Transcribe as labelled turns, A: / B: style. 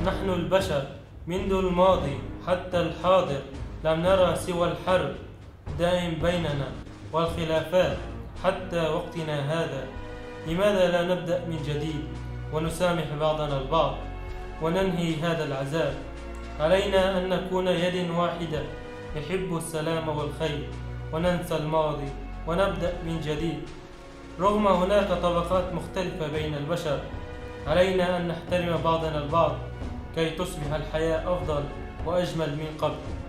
A: نحن البشر منذ الماضي حتى الحاضر لم نرى سوى الحرب دائم بيننا والخلافات حتى وقتنا هذا. لماذا لا نبدأ من جديد ونسامح بعضنا البعض وننهي هذا العذاب؟ علينا أن نكون يد واحدة نحب السلام والخير وننسى الماضي ونبدأ من جديد. رغم هناك طبقات مختلفة بين البشر، علينا أن نحترم بعضنا البعض كي تصبح الحياة أفضل وأجمل من قبل.